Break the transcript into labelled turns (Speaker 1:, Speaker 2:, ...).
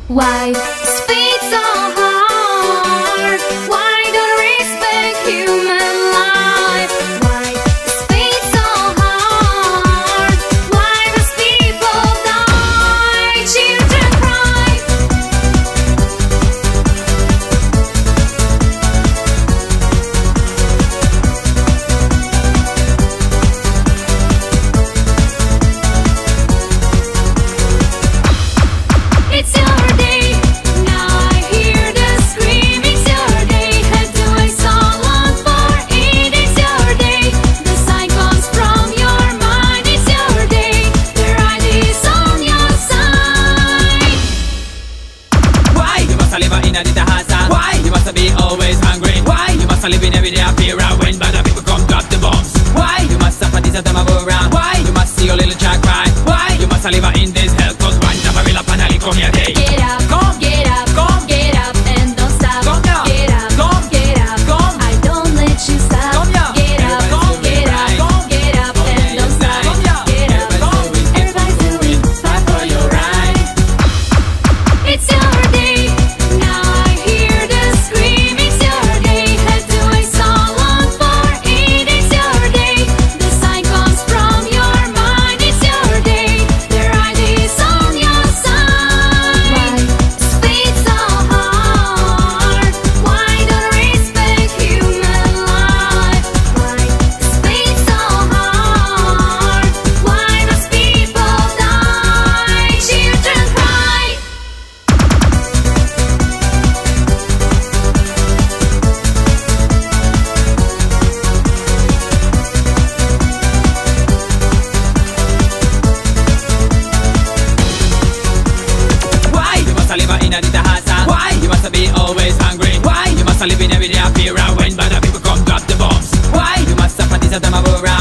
Speaker 1: Why speed so hard? Why don't respect human life? Why speed so hard? Why does people die? Children cry. It's your day, now I hear the scream. It's your day, had to wait so long for it. It's your day, the sign comes from your mind. It's your day, the right is on your side.
Speaker 2: Why you must live in a ditahasa? Why you must be always hungry? Why you must live in every day of fear when bad people come drop the bombs? Why you must suffer this at the around? Why you must see your little child cry? Why you must live in this hell? Cause one time I will up and I'll come here day.
Speaker 1: Get up,
Speaker 2: Come,
Speaker 1: get up,
Speaker 2: come,
Speaker 1: get up and don't stop.
Speaker 2: come now.
Speaker 1: Get up,
Speaker 2: Come,
Speaker 1: get up,
Speaker 2: come.
Speaker 1: I don't let you stop.
Speaker 2: Come here.
Speaker 1: Get up,
Speaker 2: Everybody's
Speaker 1: get
Speaker 2: doing
Speaker 1: up,
Speaker 2: right.
Speaker 1: get up and don't stop.
Speaker 2: Come here.
Speaker 1: Get up,
Speaker 2: Everybody's doing
Speaker 1: everybody's doing
Speaker 2: fight for your right.
Speaker 1: It's your day, now I hear the scream. It's your day, had to wait so long for it. It's your day, the sign comes from your mind. It's your day, the right is on your side. Why speed so hard? Why don't respect human life? Why speed so hard? Why does people die? Children cry.
Speaker 2: Why you must live in a ditahasa? Why you must be always hungry? Why you must live in every day of fear when bad people come drop the bombs? Why you must suffer this at the